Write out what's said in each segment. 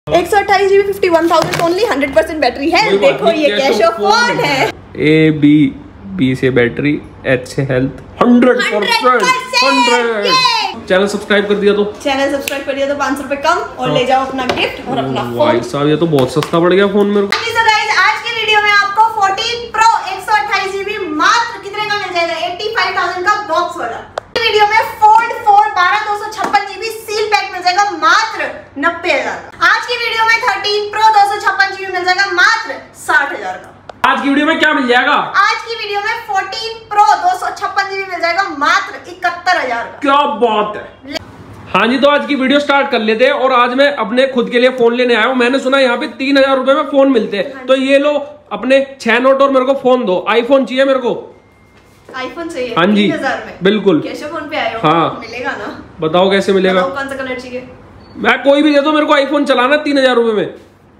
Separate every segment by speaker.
Speaker 1: 128 GB 51,000 only, 100% battery है। देखो ये कैशो फोन है।
Speaker 2: बी से बैटरी, एच से हेल्थ, 100%। चैनल सब्सक्राइब कर दिया तो
Speaker 1: 500 रुपए कम और ले जाओ अपना गिफ्ट और अपना फोन।
Speaker 2: भाई साहब ये तो बहुत सस्ता पड़ गया फोन मेरे को।
Speaker 1: आज के वीडियो में आपको 14 Pro 128 GB मात्र कितने का मिल जाएगा? 85,000 का बॉक्स वाला। वीडियो में फोल्ड 4 12/256 GB सील पैक मिल जाएगा मात्र 90,000 का। आज की वीडियो में 13 Pro 256 GB मिल जाएगा मात्र 60,000 का।
Speaker 2: आज की वीडियो में क्या मिल जाएगा?
Speaker 1: आज की वीडियो में 14 Pro 256 GB मिल जाएगा मात्र 71,000 का।
Speaker 2: क्या बात है। हाँ जी, तो आज की वीडियो स्टार्ट कर लेते हैं। और आज मैं अपने खुद के लिए फोन लेने आया हूँ। मैंने सुना यहाँ पे 3,000 रुपए में फोन मिलते हैं। तो ये लो अपने 6 नोट और मेरे को फोन दो। आईफोन चाहिए मेरे को।
Speaker 1: आईफोन चाहिए?
Speaker 2: हाँ जी
Speaker 1: 3,000 में
Speaker 2: बिल्कुल।
Speaker 1: कैशो फोन पे आए हो?
Speaker 2: हाँ
Speaker 1: मिलेगा ना?
Speaker 2: बताओ कैसे मिलेगा?
Speaker 1: कौन सा कलर चाहिए?
Speaker 2: मैं कोई भी दे दो, मेरे को आईफोन चलाना 3,000 रुपए में।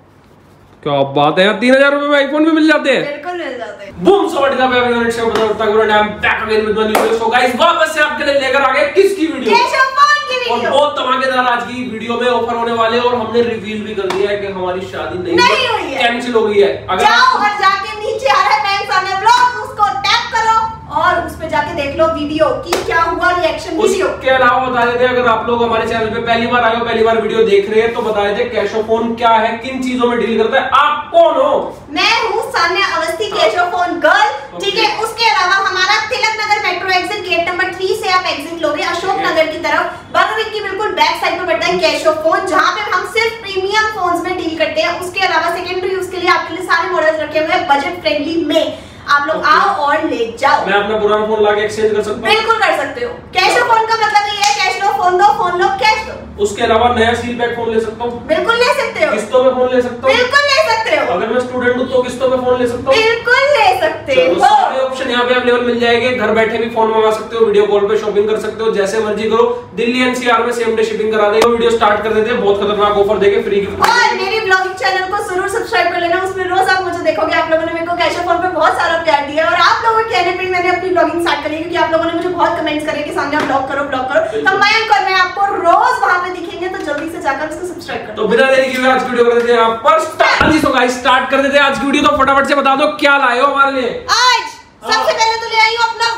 Speaker 2: क्या बात है यार, 3,000 रुपए में आईफोन भी मिल जाते हैं।
Speaker 1: बिल्कुल मिल जाते हैं।
Speaker 2: बूम सवाटिका पे एवरीवन से बताता हूं I am back again with one new video. So guys वापस से आपके लिए लेकर आ गए किसकी वीडियो?
Speaker 1: कैशो फोन की वीडियो।
Speaker 2: और बहुत धमाकेदार आज की वीडियो में ऑफर होने वाले हैं। और हमने रिवील भी कर दिया है कि हमारी शादी नहीं हुई है, कैंसिल हो गई है। अगर
Speaker 1: जाओ और जाके नीचे आ रहा है मैंस ऑन व्लॉग, उसको टैप करो और उस पे जाके देख लो वीडियो की क्या हुआ, रिएक्शन वीडियो।
Speaker 2: उसके अलावा बता देते हैं, अगर आप लोग हमारे चैनल पे पहली बार आए हो, पहली बार वीडियो देख रहे हैं, तो बता देते हैं कैशो फोन क्या है, किन चीजों में डील करता है। आप कौन हो? मैं
Speaker 1: हूँ सान्या अवस्थी, कैशो फोन गर्ल। ठीक है, उसके अलावा हमारा Tilak Nagar metro exit gate number 3 से आप एग्जिट लोगे अशोक नगर की तरफ, बर्गर की बिल्कुल बैक साइड पे पड़ता है कैशो फोन, जहाँ पे हम सिर्फ प्रीमियम फोन्स में डील करते हैं। उसके अलावा सेकेंडरी यूज के लिए आपके लिए सारे मॉडल्स रखे हुए हैं बजट फ्रेंडली में। आप लोग आओ और ले जाओ।
Speaker 2: मैं अपना पुराना फोन लाके एक्सचेंज कर सकता हूँ?
Speaker 1: बिल्कुल कर सकते हो। कैशो फोन का मतलब ये है कैश लो फोन दो, फोन लो कैश दो।
Speaker 2: उसके अलावा नया सील पैक फोन ले सकता हूँ?
Speaker 1: बिल्कुल ले सकते हो।
Speaker 2: किस्तों में फोन ले सकता हूँ?
Speaker 1: बिल्कुल ले सकते हो।
Speaker 2: अगर मैं स्टूडेंट हूँ तो किस्तों में फोन ले सकता हूँ?
Speaker 1: बिल्कुल ले सकते हो।
Speaker 2: सारे ऑप्शन यहाँ पे अवेलेबल मिल जाएंगे। घर बैठे भी फोन मंगा सकते हो, वीडियो कॉल पे शॉपिंग कर सकते हो, जैसे मर्जी करो। दिल्ली एनसीआर में सेम डे शिपिंग करा देगा। वीडियो स्टार्ट कर देते हैं, बहुत खतरनाक ऑफर देके फ्री गिफ्ट।
Speaker 1: और मेरी ब्लॉगिंग चैनल को जरूर सब्सक्राइब कर लेना, उसमें रोज आप मुझे देखोगे। आप लोगों ने मेरे को कैशो फोन पे बहुत सारा प्यार दिया और आप लोगों के कहने पे मैंने अपनी ब्लॉगिंग स्टार्ट करी, क्योंकि आप लोगों ने मुझे बहुत कमेंट्स करे कि सामने ब्लॉग करो ब्लॉग करो। तो मैं आपको रोज वहां पे दिखेंगे, तो जल्दी से जाकर उसको सब्सक्राइब कर दो।
Speaker 2: तो बिना देरी के आज की वीडियो कर देते हैं आप पर स्टार्ट। तो गाइस स्टार्ट कर देते हैं आज की वीडियो। तो फटाफट से बता दो क्या लाए हो हमारे लिए
Speaker 1: आज। सबसे पहले तो ले आई हूं अपना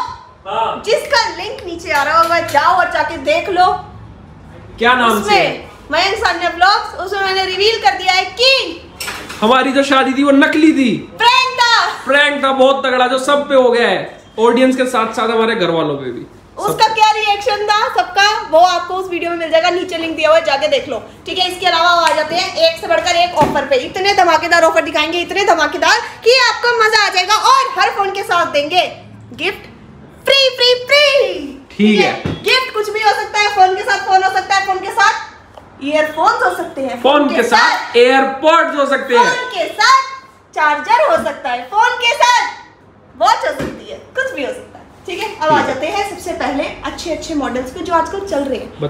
Speaker 1: व्लॉग, जिसका लिंक नीचे आ रहा होगा, जाओ और जाके देख लो।
Speaker 2: क्या नाम से?
Speaker 1: मयंक सान्या ब्लॉग्स। उसमें मैंने रिवील कर दिया है कि
Speaker 2: हमारी जो शादी थी वो नकली थी, प्रैंक था बहुत तगड़ा, जो सब पे हो गया है, ऑडियंस के साथ साथ हमारे घर वालों पे भी।
Speaker 1: उसका क्या रिएक्शन था सबका, वो आपको उस वीडियो में मिल जाएगा, नीचे लिंक दिया हुआ है, जाके देख लो। ठीक है, इसके अलावा आ जाते हैं एक से बढ़कर एक ऑफर पे। इतने धमाकेदार ऑफर दिखाएंगे, इतने धमाकेदार कि आपको मजा आ जाएगा। और हर फोन के साथ देंगे गिफ्ट फ्री फ्री फ्री।
Speaker 2: ठीक है,
Speaker 1: गिफ्ट कुछ भी हो सकता है। फोन के साथ फोन हो सकता है, फोन के साथ ईयरफोन्स हो सकते हैं,
Speaker 2: फोन के साथ एयरपॉड्स हो सकते हैं,
Speaker 1: फोन के साथ चार्जर हो सकता है, फोन के साथ वॉच हो सकती है, कुछ भी हो सकता है। ठीक है, अब आ जाते हैं सबसे पहले अच्छे मॉडल्स पे जो आजकल चल रहे हैं,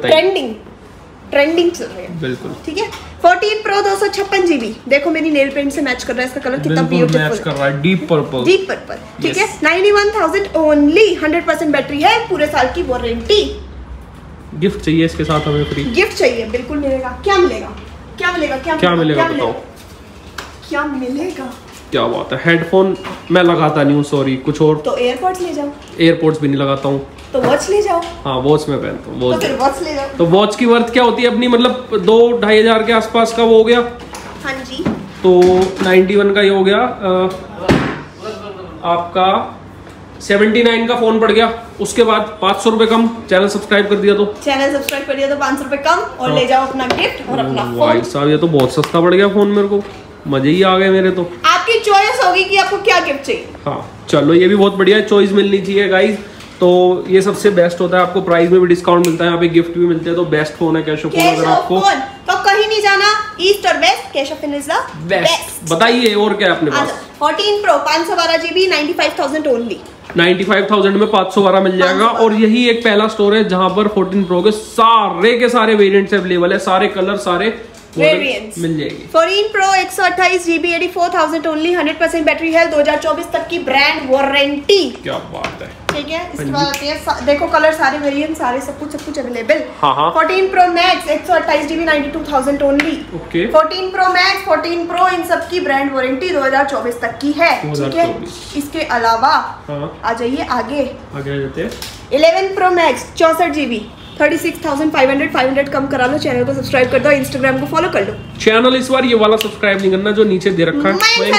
Speaker 1: ट्रेंडिंग चल रहे हैं।
Speaker 2: बिल्कुल ठीक
Speaker 1: है। 14 Pro 256 GB। देखो मेरी नेल पेंट से मैच कर रहा है, इसका कलर कितना ब्यूटीफुल
Speaker 2: मैच कर रहा है, डीप पर्पल।
Speaker 1: ठीक है, 91,000 ओनली, 100% बैटरी है, पूरे साल की वारंटी।
Speaker 2: गिफ्ट चाहिए इसके साथ हमें फ्री?
Speaker 1: गिफ्ट चाहिए, बिल्कुल मिलेगा। क्या मिलेगा?
Speaker 2: बताओ
Speaker 1: क्या मिलेगा?
Speaker 2: क्या बात है। हेडफोन मैं लगाता नहीं हूँ, सॉरी, कुछ और।
Speaker 1: तो एयरपॉड्स ले जाओ।
Speaker 2: एयरपॉड्स भी नहीं लगाता हूँ।
Speaker 1: तो वॉच ले जाओ।
Speaker 2: हाँ वॉच में पहनता हूँ।
Speaker 1: तो फिर वॉच ले जाओ।
Speaker 2: तो वॉच की वर्थ क्या होती है अपनी, मतलब 2-2.5 हजार के आसपास का वो हो गया।
Speaker 1: हाँ जी।
Speaker 2: तो 91 का ये हो गया आपका 79 का फोन पड़ गया। उसके बाद 500 रुपए कम। चैनल सब्सक्राइब कर दिया तो
Speaker 1: 500 रुपए कम और ले जाओ अपना गिफ्ट और अपना फोन।
Speaker 2: भाई साहब ये तो बहुत सस्ता पड़ गया फोन मेरे को, मजे ही आ गए मेरे। तो
Speaker 1: आपकी चॉइस होगी कि आपको क्या गिफ्ट चाहिए।
Speaker 2: हाँ चलो, ये भी बहुत बढ़िया है, चॉइस मिलनी चाहिए गाइस। तो ये सबसे बेस्ट होता है, आपको प्राइस में भी डिस्काउंट मिलता है, यहाँ पे गिफ्ट भी मिलते हैं। तो बेस्ट फोन है कैशो फोन। अगर आपको
Speaker 1: तो कहीं नहीं जाना, ईस्ट और west, Casho phone is the best.
Speaker 2: बताइए और क्या है अपने पास?
Speaker 1: 14 Pro 512 GB 95,000 ओनली।
Speaker 2: 95,000 में 512 मिल जाएगा। और यही एक पहला स्टोर है जहां पर 14 Pro के सारे वेरिएंट्स अवेलेबल है, सारे कलर सारे
Speaker 1: वेरिएंट्स
Speaker 2: मिल जाएगी।
Speaker 1: 14 Pro 128 GB 84,000 only, 100% battery health, 2024 तक की ब्रांड वारंटी।
Speaker 2: क्या बात है।
Speaker 1: ठीक है। इसके बाद आती है, देखो कलर सारे वेरिएंट सारे सब कुछ अवेलेबल।
Speaker 2: हाँ।
Speaker 1: 14 Pro Max 128 GB 92,000 only. 14 Pro Max 14 Pro इन सब की ब्रांड वारंटी 2024 तक की है, ठीक है। इसके अलावा आ जाइए आगे जाते हैं। 11 Pro Max 64 GB 36,500 कम करा लो। चैनल को सब्सक्राइब कर दो, इंस्टाग्राम को फॉलो कर लो।
Speaker 2: चैनल इस बार ये वाला सब्सक्राइब नहीं करना जो नीचे दे रखा है,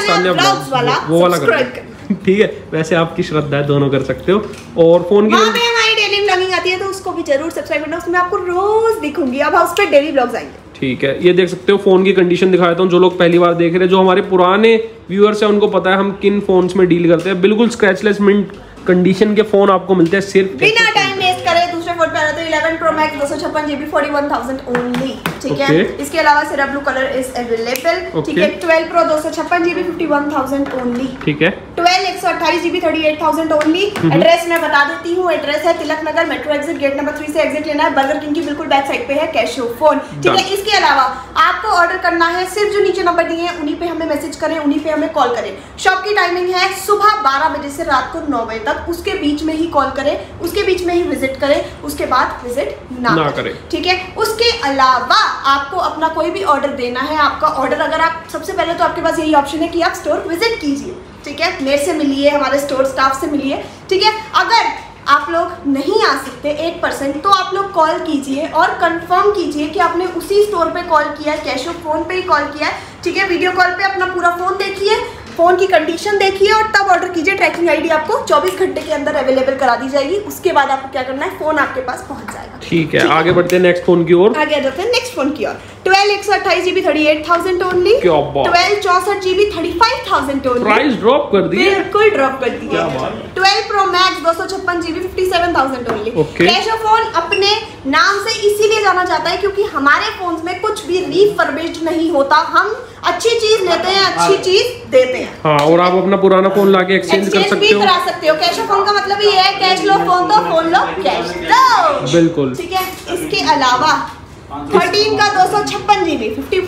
Speaker 2: वो वाला करना। ठीक है, वैसे आपकी श्रद्धा है, दोनों कर सकते हो। और फोन की
Speaker 1: हमारी डेली व्लॉगिंग आती है तो उसको भी जरूर सब्सक्राइब करना, उसमें आपको रोज दिखूंगी। अब उस पर डेली व्लॉग्स आएंगे।
Speaker 2: ठीक है, ये देख सकते हो फोन की कंडीशन दिखा देता हूँ। जो लोग पहली बार देख रहे हैं, जो हमारे पुराने व्यूअर्स हैं, उनको पता है हम किन फोन्स में डील करते हैं। बिल्कुल स्क्रैचलेस मिंट कंडीशन के फोन आपको मिलते हैं सिर्फ
Speaker 1: बिना टाइम वेस्ट करे। दूसरे फोन पे आ रहा है 11 Pro Max 256 GB 41,000 ओनली, ठीक है। इसके अलावा सिर्फ ब्लू कलर इज अवेलेबल, ठीक है। 12 Pro 256 GB 51,000 ओनली, ठीक है। 12 128 GB 38,000 ओनली। एड्रेस मैं बता देती हूँ, एड्रेस है Tilak Nagar metro exit gate number 3 से एग्जिट लेना है। बर्गर किंग की बिल्कुल बैक साइड पे है कैशियो फोन, ठीक है। इसके अलावा आपको ऑर्डर करना है, सिर्फ जो नीचे नंबर दिए हैं उन्हीं पे हमें मैसेज करें, उन्हीं पे हमें कॉल करें। शॉप की टाइमिंग है सुबह 12 बजे से रात को 9 बजे तक, उसके बीच में ही कॉल करें, उसके बीच में ही विजिट करें, उसके बाद विजिट ना करें, ठीक है। उसके अलावा आपको अपना कोई भी ऑर्डर देना है, आपका ऑर्डर अगर आप सबसे पहले तो आपके पास यही ऑप्शन है कि आप स्टोर विजिट कीजिए, ठीक है। मेरे से मिलिए, हमारे स्टोर स्टाफ से मिलिए, ठीक है। अगर आप लोग नहीं आ सकते 8% तो आप लोग कॉल कीजिए और कंफर्म कीजिए कि आपने उसी स्टोर पे कॉल किया है, कैशियो फोन पे ही कॉल किया है, ठीक है। वीडियो कॉल पे अपना पूरा फोन देखिए, फोन की कंडीशन देखिए और तब ऑर्डर कीजिए। ट्रैकिंग आईडी आपको 24 घंटे के अंदर अवेलेबल करा दी जाएगी। उसके बाद आपको क्या करना है, फोन आपके पास पहुंच जाएगा,
Speaker 2: ठीक है। आगे बढ़ते हैं नेक्स्ट फोन की ओर।
Speaker 1: आगे बढ़ते हैं नेक्स्ट फोन की ओर। 12 128 GB 38,000 only. 12 64 GB 35,000 only. Price
Speaker 2: drop कर दी,
Speaker 1: बिल्कुल ड्रॉप कर दी है। 12 Pro Max 256 GB 57,000 only. Casho phone अपने नाम से इसीलिए जाना जाता है क्योंकि हमारे फोन्स में कुछ भी रिफर्बिश्ड नहीं होता। हम अच्छी चीज लेते हैं, अच्छी चीज देते हैं।
Speaker 2: हाँ, और आप अपना पुराना फोन लाके एक्सचेंज कर सकते हो,
Speaker 1: करा सकते हो। कैशियो फोन का मतलब ये है कैश लो फोन दो, फोन लो कैश दो,
Speaker 2: बिल्कुल,
Speaker 1: ठीक है। इसके अलावा 13 का 256 GB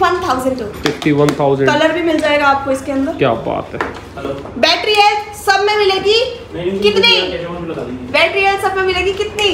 Speaker 1: 51,000 कलर भी मिल जाएगा आपको इसके अंदर।
Speaker 2: क्या बात है।
Speaker 1: बैटरी हेल्थ सब में मिलेगी कितनी? बैटरी हेल्थ सब में मिलेगी कितनी?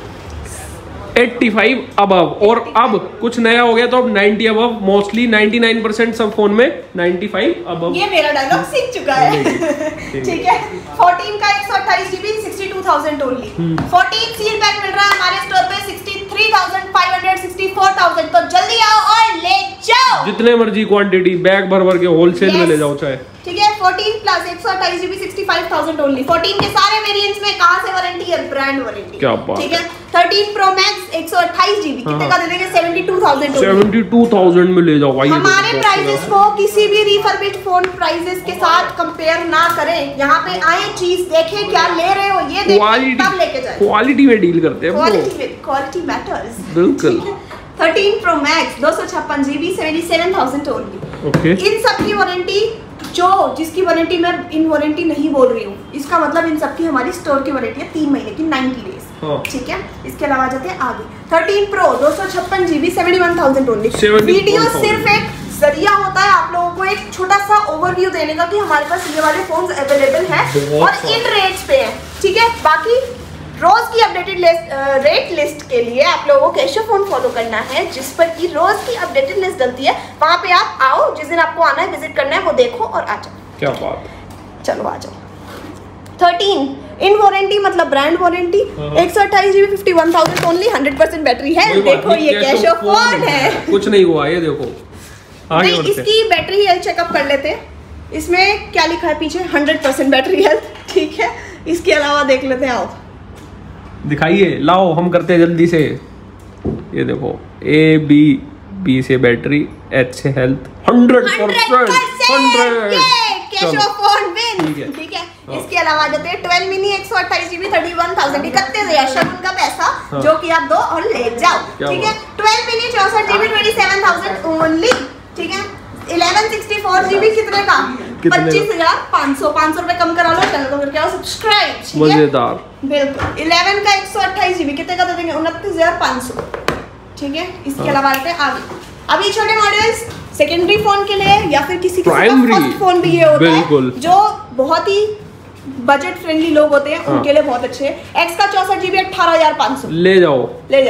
Speaker 2: 85 अबव। और अब कुछ नया हो गया तो अब 90 अबव, मोस्टली 99% सब फोन में 95 अबव।
Speaker 1: ये मेरा डायलॉग सीख चुका है, ठीक है। 14 का 128 GB 62,000 ओनली। 14 सील पैक मिल रहा है हमारे स्टोर पे 63,500 64,000। तो जल्दी आओ और ले जाओ,
Speaker 2: जितने मर्जी क्वांटिटी, बैग भर भर के होलसेल में ले जाओ चाहे,
Speaker 1: ठीक है। 14 प्लस 128 GB 65,000 ओनली। 14 के सारे वेरिएंट्स में कहां से वारंटी है? ब्रांड वारंटी,
Speaker 2: क्या बात,
Speaker 1: ठीक है। 13 Pro Max 128 GB कितने का दे देंगे? 72,000
Speaker 2: 72,000 में ले जाओ भाई।
Speaker 1: हमारे प्राइसेस को किसी भी रिफर्बिश्ड फोन प्राइसेस के साथ कंपेयर ना करें। यहाँ पे आए, चीज देखें, क्या ले रहे हो ये देखें, तब लेके जाए।
Speaker 2: क्वालिटी में डील करते हैं,
Speaker 1: क्वालिटी मैटर्स,
Speaker 2: बिल्कुल।
Speaker 1: 13 Pro Max 256 GB 77,000 ओनली। इन सब की वारंटी, जो जिसकी वारंटी मैं इन वारंटी नहीं बोल रही हूँ, इसका मतलब इन सब की हमारी स्टोर की वारंटी है 3 महीने की, 90 डेज, ठीक है। इसके अलावा जाते हैं आगे। 13 Pro 256 GB 71,000 ओनली। वीडियो सिर्फ एक जरिया होता है आप लोगों को एक छोटा सा ओवरव्यू देने का कि हमारे पास ये वाले फोन्स अवेलेबल हैं और इन रेट्स पे हैं, ठीक है। बाकी रोज की अपडेटेड रेट लिस्ट के लिए आप लोगों को कैशियो फोन फॉलो करना है, जिस पर की रोज की अपडेटेड लिस्ट डलती है। वहां पे आप आओ, जिस दिन आपको आना है, विजिट करना है, वो देखो और आ जाओ।
Speaker 2: क्या बात,
Speaker 1: चलो आ जाओ। 13 इन वारंटी मतलब brand warranty 128 GB 51,000 only. 100% battery है। देखो ये कैशियो फोन है,
Speaker 2: कुछ नहीं हुआ, ये देखो।
Speaker 1: नहीं, इसकी बैटरी हेल्थ चेकअप कर लेते हैं। इसमें क्या लिखा है पीछे? 100% बैटरी हेल्थ, ठीक है। इसके अलावा देख लेते हैं, आओ
Speaker 2: दिखाइए, लाओ, हम करते हैं जल्दी से। ये देखो, B से बैटरी, H से हेल्थ, 100%। कैशियो फोन विन, ठीक है। इसके अलावा जाते हैं 12 मिनी 128 GB 31,000 31,000 शगुन का पैसा, जो कि आप दो और ले जाओ, ठीक है। 12 मिनी 64 GB 27,000 ओनली, ठीक है। 11 64 GB कितने का? 25,500। 500 रुपए कम करा लो, चैनल को करके आओ सब्सक्राइब, मजेदार,
Speaker 1: बिल्कुल। 11 का 128 GB कितने का दे देंगे? 29,500, ठीक है। इसके अलावा आते हैं आगे। अभी छोटे मॉडल्स सेकेंडरी फोन के लिए या फिर किसी फर्स्ट फोन भी ये होता है जो बहुत ही बजट फ्रेंडली लोग होते हैं उनके लिए बहुत अच्छे है। एक्स का 64 GB 18,500
Speaker 2: ले जाओ।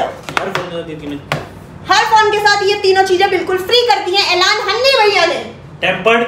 Speaker 1: हर फोन के साथ ये तीनों चीजें बिल्कुल फ्री करती हैं। ऐलान हन्नी भैया ने
Speaker 3: टेम्पर्ड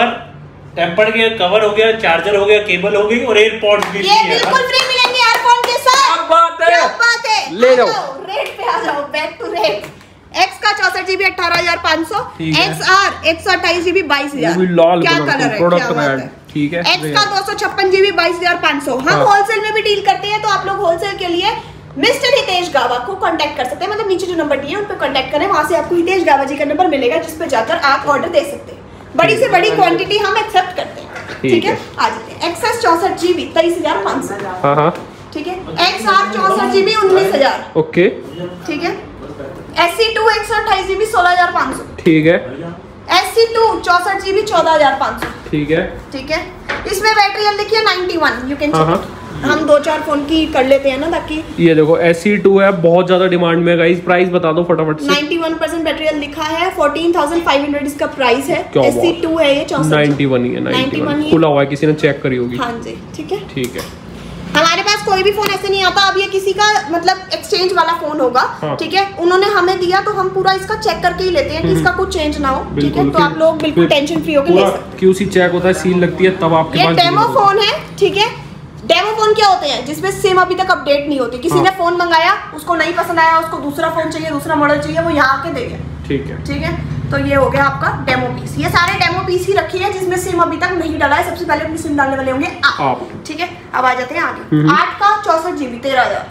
Speaker 3: के कवर हो गया, चार्जर हो गया, केबल हो गई और एयरपॉड्स भी
Speaker 1: ये बिल्कुल फ्री मिलेंगे हर फोन के साथ।
Speaker 2: क्या बात है, ले जाओ।
Speaker 1: रेट पे आ जाओ, बैक टू रेट। एक्स का 64 GB 18,500, XR 128 GB 22,000। क्या कलर है,
Speaker 2: प्रोडक्ट रेड, ठीक है।
Speaker 1: एक्स का 256 GB 22,500। हम होलसेल में भी डील करते हैं, तो आप लोग होलसेल के लिए मिस्टर हितेश गावा को कांटेक्ट कर सकते हैं। मतलब नीचे जो नंबर दिए उन पर कांटेक्ट करें, वहां से आपको हितेश गावा जी का नंबर मिलेगा, जिस पे जाकर आप ऑर्डर दे सकते हैं। बड़ी से बड़ी क्वांटिटी हम एक्सेप्ट करते हैं, ठीक है। आ जाते हैं। XS 64 GB 23,500।
Speaker 2: हाँ
Speaker 1: ठीक है। XR 64 GB 19,000।
Speaker 2: ओके,
Speaker 1: ठीक है। SC2 128 GB 16,500।
Speaker 2: ठीक है।
Speaker 1: SC2 64 GB 14,500।
Speaker 2: ठीक है।
Speaker 1: ठीक है। इसमें बैटरी हेल्थ देखिए 91, यू कैन चेक। हम 2-4 फोन की कर लेते हैं ना, ताकि
Speaker 2: ये देखो SC2 है, बहुत ज्यादा डिमांड में। गाइस प्राइस बता दो फटाफट से।
Speaker 1: 91% बैटरी हेल्थ लिखा है, 14,500 इसका प्राइस है। SC2 है ये 64।
Speaker 2: 91 ही है, 91 खुला हुआ है, किसी ने चेक करी होगी।
Speaker 1: हाँ जी, ठीक है।
Speaker 2: ठीक है।
Speaker 1: हमारे पास कोई भी फोन ऐसे नहीं आता। अब ये किसी का मतलब एक्सचेंज वाला फोन होगा, ठीक है। उन्होंने हमें दिया तो हम पूरा इसका चेक करके ही लेते हैं कि इसका कुछ चेंज ना हो, ठीक है। तो आप लोग बिल्कुल टेंशन फ्री होकर ले सकते हैं।
Speaker 2: QC चेक होता है, सील लगती है, तब आपके पास।
Speaker 1: ये डेमो फोन है, ठीक है। डेमो फोन क्या होते हैं, जिसमें सिम अभी तक अपडेट नहीं होती। किसी ने फोन मंगाया, उसको नहीं पसंद आया, उसको दूसरा फोन चाहिए, दूसरा मॉडल चाहिए, वो यहाँ आके दे गया,
Speaker 2: ठीक है।
Speaker 1: ठीक है। तो ये हो गया आपका डेमो पीस। ये सारे डेमो पीस ही रखी है जिसमें सिम अभी तक नहीं डाला है। सबसे पहले अपनी सिम डालने वाले होंगे आप, ठीक है। अब आ जाते हैं आगे। 8 का 64 GB 13,000,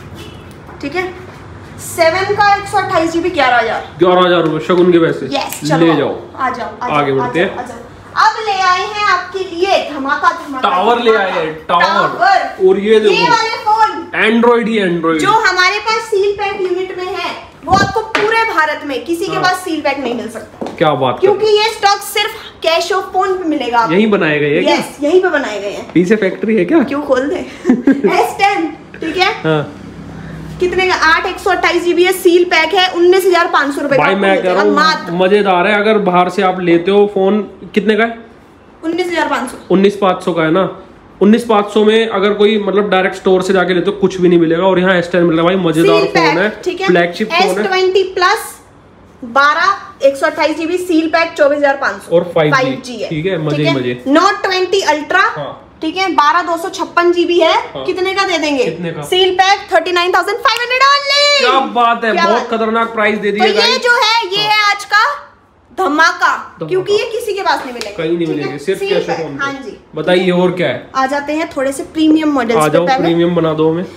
Speaker 1: ठीक है। 7 का 128 GB 11,000
Speaker 2: रुपए शगुन के पैसे।
Speaker 1: यस, चलो
Speaker 2: ले जाओ।
Speaker 1: आ जाओ,
Speaker 2: आगे बढ़ते हैं।
Speaker 1: अब ले आए हैं आपके लिए धमाका
Speaker 2: टावर ले आए हैं, टावर। और ये देखो,
Speaker 1: ये वाले फोन
Speaker 2: एंड्रॉइड ही एंड्रॉइड
Speaker 1: जो हमारे पास सील पैक यूनिट में है, वो आपको पूरे भारत में किसी के पास सील पैक नहीं मिल सकता।
Speaker 2: क्या बात,
Speaker 1: क्योंकि ये स्टॉक सिर्फ कैश ऑफ फोन पे मिलेगा।
Speaker 2: यहीं बनाए गए हैं।
Speaker 1: यस, यहीं पे बनाए गए हैं।
Speaker 2: पीछे फैक्ट्री है क्या?
Speaker 1: क्यों खोल दे। S10, ठीक है। कितने का? 8 128 GB है, सील पैक है, 19,500 रुपए का।
Speaker 2: भाई मैं कह रहा हूँ मजेदार है। अगर बाहर से आप लेते हो फोन, कितने का है?
Speaker 1: 19,500।
Speaker 2: 19,500 का है ना। 19,500 में अगर कोई मतलब डायरेक्ट स्टोर से जाके लेते हो कुछ भी नहीं मिलेगा, और यहाँ S10 मिलेगा। भाई मजेदार फोन है, फ्लैगशिप फोन है।
Speaker 1: S20 plus 12 128 GB seal pack 24,500
Speaker 2: और 5G, ठीक है। मजे ही मजे।
Speaker 1: Note 20 अल्ट्रा, ठीक है, 12,256 GB है। कितने का दे देंगे?
Speaker 2: कितने का?
Speaker 1: Seal pack 39,500 only.
Speaker 2: क्या बात है, बहुत खतरनाक प्राइस दे दिया।
Speaker 1: तो ये जो है, ये है आज का धमाका, क्योंकि ये किसी के पास नहीं मिलेगा,
Speaker 2: कहीं नहीं मिलेगी, सिर्फ कैश ऑन।
Speaker 1: हाँ जी।
Speaker 2: बताइए और क्या है।
Speaker 1: आ जाते हैं थोड़े से प्रीमियम मॉडल्स पे। पहले
Speaker 2: प्रीमियम बना दो हमें।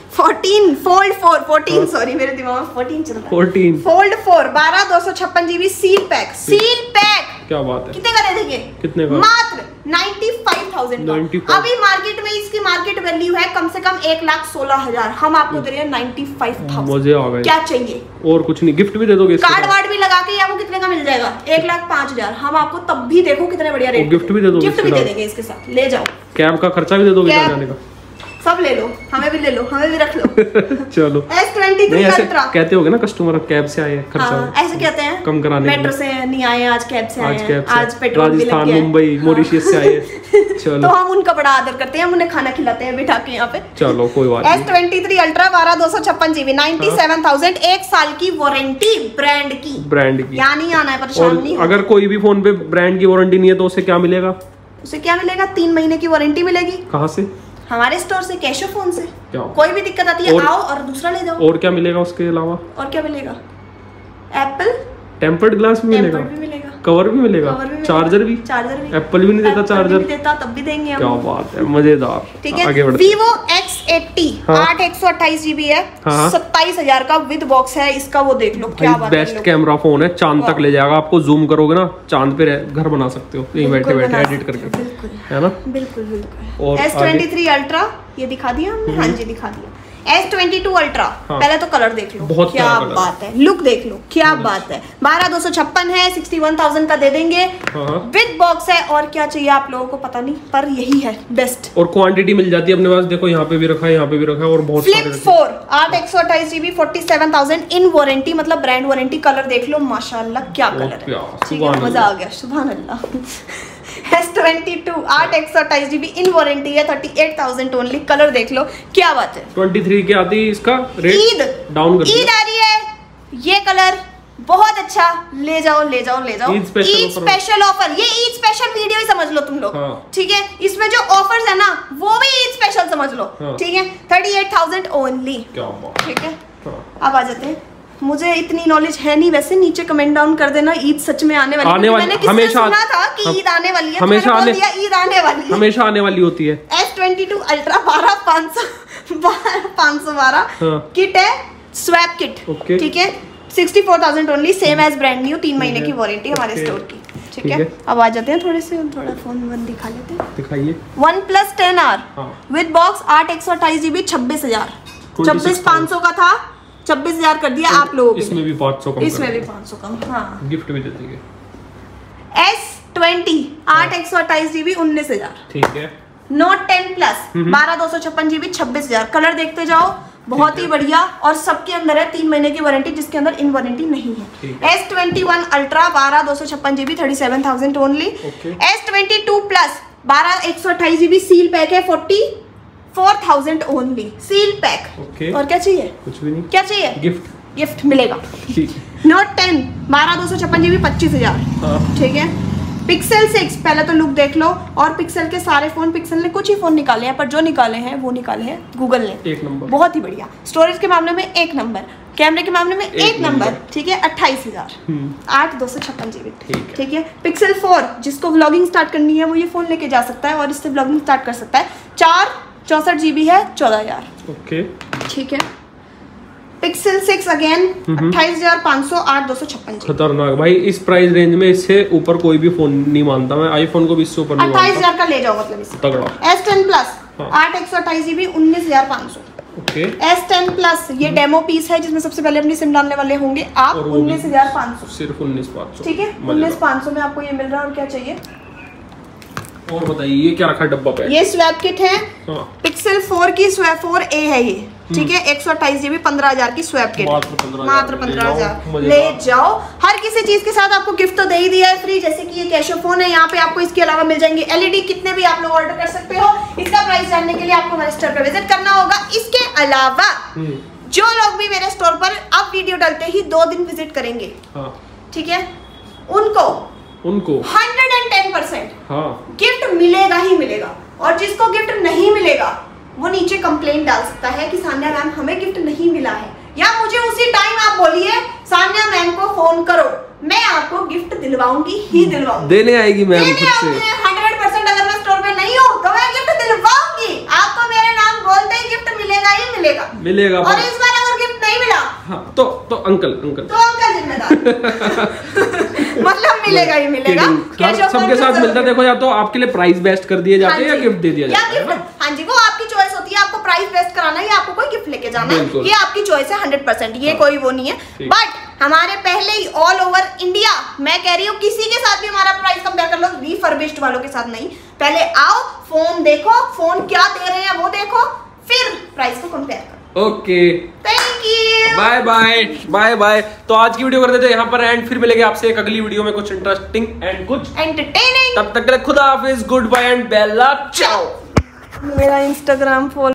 Speaker 1: 14 सॉरी, मेरे दिमाग में 14 चल रहा है।
Speaker 2: 14
Speaker 1: फोल्ड 4 12,256 GB सील पैक।
Speaker 2: क्या बात है।
Speaker 1: कितने का दे देंगे?
Speaker 2: कितने का?
Speaker 1: मात्र 95,000 का। अभी मार्केट में इसकी मार्केट वैल्यू है कम से कम 1,16,000। हम आपको दे रहे हैं 95,000।
Speaker 2: मजे आ गए।
Speaker 1: क्या चाहिए
Speaker 2: और कुछ नहीं, गिफ्ट भी दे दोगे?
Speaker 1: कार्ड वार्ड भी लगा के आपको कितने का मिल जाएगा? 1,05,000। हम आपको तब भी देखो कितने बढ़िया रेट,
Speaker 2: गिफ्ट भी दे दोगे?
Speaker 1: गिफ्ट भी दे देंगे इसके साथ। ले जाओ।
Speaker 2: कैब का खर्चा भी दे दोगे जाने का?
Speaker 1: सब ले लो, हमें भी ले लो, हमें भी रख लो।
Speaker 2: चलो।
Speaker 1: S23 अल्ट्रा
Speaker 2: कहते होगे ना कस्टमर, कैब से आए खर्चा।
Speaker 1: हाँ, ऐसे कहते हैं
Speaker 2: कम कराने।
Speaker 1: मेट्रो से नहीं आए, आज कैब से आए हैं, आज पेट्रोल भी लग
Speaker 2: राजस्थान,
Speaker 1: गया है।
Speaker 2: मुंबई, मॉरिशस से आए। चलो।
Speaker 1: तो हम उनका बड़ा आदर करते हैं, हम उन्हें खाना खिलाते हैं बिठा के यहाँ पे।
Speaker 2: चलो कोई बात नहीं।
Speaker 1: S23 अल्ट्रा 12,256 GB 97,000, 1 साल की वारंटी ब्रांड की। यहाँ नहीं आना है, परेशान नहीं।
Speaker 2: अगर कोई भी फोन पे ब्रांड की वारंटी नहीं है तो उसे क्या मिलेगा?
Speaker 1: उसे क्या मिलेगा? 3 महीने की वारंटी मिलेगी।
Speaker 2: कहाँ से?
Speaker 1: हमारे स्टोर से, कैश ऑफ फोन से।
Speaker 2: क्या?
Speaker 1: कोई भी दिक्कत आती है आओ और दूसरा ले जाओ।
Speaker 2: और क्या मिलेगा उसके अलावा?
Speaker 1: और क्या मिलेगा? एप्पल
Speaker 2: टेम्पर्ड ग्लास भी मिलेगा, कवर भी मिलेगा, चार्जर भी। एप्पल भी नहीं देता चार्जर,
Speaker 1: देता तब भी देंगे हम।
Speaker 2: क्या बात है, मजेदार।
Speaker 1: ठीक है। Vivo X80 8 128 GB है, 27,000 का विद बॉक्स है इसका। वो देख लो, क्या बात है।
Speaker 2: बेस्ट कैमरा फोन है, चांद तक ले जाएगा आपको। जूम करोगे ना, चांद पे घर बना सकते हो यहीं बैठे बैठे एडिट करके, है ना? बिल्कुल बिल्कुल। और
Speaker 1: S23 अल्ट्रा ये दिखा दिया हमने। हाँ जी, दिखा दिया। S22 अल्ट्रा, पहले तो कलर देख लो, क्या बात है। लुक देख लो, क्या बात है। 12,256 है, 61,000 का दे देंगे, विद बॉक्स है। और क्या चाहिए आप लोगों को, पता नहीं, पर यही है बेस्ट।
Speaker 2: और क्वांटिटी मिल जाती है अपने पास। देखो यहाँ पे भी रखा है, यहाँ पे भी रखा है, और बहुत
Speaker 1: सारे। Flip 4 8 128 GB 47,000 इन वारंटी, मतलब ब्रांड वारंटी। कलर देख लो, माशाल्लाह क्या कलर है, ठीक है, मजा आ गया, सुभान अल्लाह। S22 8/128GB इन वारंटी है, 38,000 ओनली। कलर देख लो, क्या बात है।
Speaker 2: 23 की आती है इसका रेट,
Speaker 1: ईद
Speaker 2: डाउन कर
Speaker 1: ईद आ रही है, ये कलर बहुत अच्छा, ले जाओ ले जाओ ले जाओ।
Speaker 2: ईद
Speaker 1: स्पेशल ऑफर, ये ईद स्पेशल वीडियो ही समझ लो तुम लोग। ठीक है, इसमें जो ऑफर्स है ना वो भी ईद स्पेशल समझ लो। ठीक है, 38,000 ओनली। ठीक है, अब आ जाते हैं। मुझे इतनी नॉलेज है नहीं वैसे, नीचे कमेंट डाउन कर देना ईद सच में आने वाली है। मैंने किससे सुना था कि ईद आने वाली है,
Speaker 2: हमेशा
Speaker 1: मैंने बोल दिया ईद आने वाली है,
Speaker 2: हमेशा आने वाली होती है।
Speaker 1: S22 अल्ट्रा 512 किट है, स्वैप किट। ठीक है, 64,000 only, same as brand new, 3 महीने की वारंटी हमारे स्टोर की। ठीक है, अब आ जाते हैं थोड़ा फोन वन दिखा लेते हैं।
Speaker 2: दिखाइए।
Speaker 1: OnePlus 10R with box 8/128GB 26,000, 26,500 का था, 26,000 कर दिया आप लोगों के।
Speaker 2: इसमें भी 500 कम,
Speaker 1: इसमें भी 500 कम। हाँ,
Speaker 2: गिफ्ट भी दे देंगे।
Speaker 1: S20 8/128GB 19,000।
Speaker 2: ठीक है।
Speaker 1: Note 10 Plus 12/256GB 26,000। कलर देखते जाओ, बहुत ही बढ़िया, और सबके अंदर है 3 महीने की वारंटी, जिसके अंदर इन वारंटी नहीं है। S21 Ultra 12/256GB 37,000 only. S22 Plus 12/128GB seal pack है, 44,000 ओनली, सील पैक। और क्या चाहिए?
Speaker 2: कुछ भी नहीं।
Speaker 1: क्या चाहिए? गिफ्ट मिलेगा। Note 10 12/256GB 25,000। ठीक है, Pixel 6 पहले तो लुक देख लो, और पिक्सल के सारे फोन, पिक्सल ने कुछ ही फोन निकाले हैं, पर जो निकाले हैं वो निकाले हैं गूगल ने,
Speaker 2: एक नंबर,
Speaker 1: बहुत ही बढ़िया। स्टोरेज के मामले में एक नंबर, कैमरे के मामले में एक नंबर। ठीक है, 28,000 8/256GB। ठीक है, Pixel 4 जिसको व्लॉगिंग स्टार्ट करनी है वो ये फोन लेके जा सकता है और इससे व्लॉगिंग स्टार्ट कर सकता है। 64GB है, 14,000।
Speaker 2: ओके,
Speaker 1: ठीक है, Pixel 6 अगेन 28,500 8/256GB।
Speaker 2: खतरनाक भाई, इस प्राइस रेंज में इससे ऊपर कोई भी फोन नहीं मानता मैं, आईफोन को भी इससे ऊपर नहीं मानता।
Speaker 1: 28,000 का ले जाओ, मतलब इससे
Speaker 2: तगड़ा।
Speaker 1: S10 Plus 8/128GB 19,500।
Speaker 2: Okay,
Speaker 1: S10 Plus ये डेमो पीस है जिसमें सबसे पहले अपनी सिम डालने वाले होंगे आप। 19,500,
Speaker 2: सिर्फ 19,500।
Speaker 1: ठीक है, 19,500 में आपको ये मिल रहा है। और क्या चाहिए
Speaker 2: और बताइए, ये क्या रखा डब्बा पे?
Speaker 1: ये स्वैप किट है, Pixel 4 की स्वैप 4A है ये। ठीक है, 128GB 15,000 की स्वैप किट, मात्र 15,000। ले जाओ, हर किसी चीज के साथ आपको गिफ्ट तो दे ही दिया है फ्री, जैसे कि ये कैशो फोन है, यहाँ पे आपको इसके अलावा मिल जाएंगे LED, कितने भी आप लोग ऑर्डर कर सकते हो। इसका प्राइस जानने के लिए आपको हमारे स्टोर पर विजिट करना होगा। इसके अलावा जो लोग भी मेरे स्टोर पर अब वीडियो डालते ही 2 दिन विजिट करेंगे, ठीक है, उनको 110% गिफ्ट मिलेगा ही मिलेगा। और जिसको गिफ्ट नहीं मिलेगा वो नीचे कंप्लेंट डाल सकता है कि सान्या मैम हमें गिफ्ट नहीं मिला है, या मुझे उसी टाइम आप बोलिए सान्या मैम को फोन करो, मैं आपको गिफ्ट दिलवाऊंगी ही दिलवाऊंगी,
Speaker 2: देने आएगी मैम खुद से।
Speaker 1: 100% अगर मैं स्टोर पे नहीं हूँ तो मैं गिफ्ट दिलवाऊंगी आपको, मेरे नाम बोलते ही गिफ्ट मिलेगा ही मिलेगा। और इस बार अगर गिफ्ट नहीं मिला
Speaker 2: तो अंकल
Speaker 1: जिम्मेदार मतलब मिलेगा ही मिलेगा।
Speaker 2: सबके साथ मिलता है। देखो, या तो आपके लिए प्राइस बेस्ट कर दिए जाते हैं या गिफ्ट दे दिया जाता है।
Speaker 1: हाँ जी, वो आपकी चॉइस होती है, आपको प्राइस बेस्ट कराना है या आपको कोई गिफ्ट लेके जाना है, ये आपकी चॉइस है 100%। ये कोई वो नहीं है, बट हमारे पहले ही ऑल ओवर इंडिया, मैं कह रही हूँ किसी के साथ भी हमारा प्राइस कंपेयर कर लो, रिफर्बिश्ड वालों के साथ नहीं। पहले आओ, फोन देखो, फोन क्या दे रहे हैं वो देखो, फिर प्राइस को कंपेयर करो।
Speaker 2: Okay,
Speaker 1: thank you,
Speaker 2: bye bye bye bye. तो आज की वीडियो कर देते हैं यहाँ पर एंड, फिर मिलेंगे आपसे एक अगली वीडियो में कुछ इंटरेस्टिंग एंड कुछ
Speaker 1: एंटरटेनिंग।
Speaker 2: तब तक के लिए खुदा हाफिज, गुड बाय एंड बेला चाओ।
Speaker 1: मेरा इंस्टाग्राम फॉलो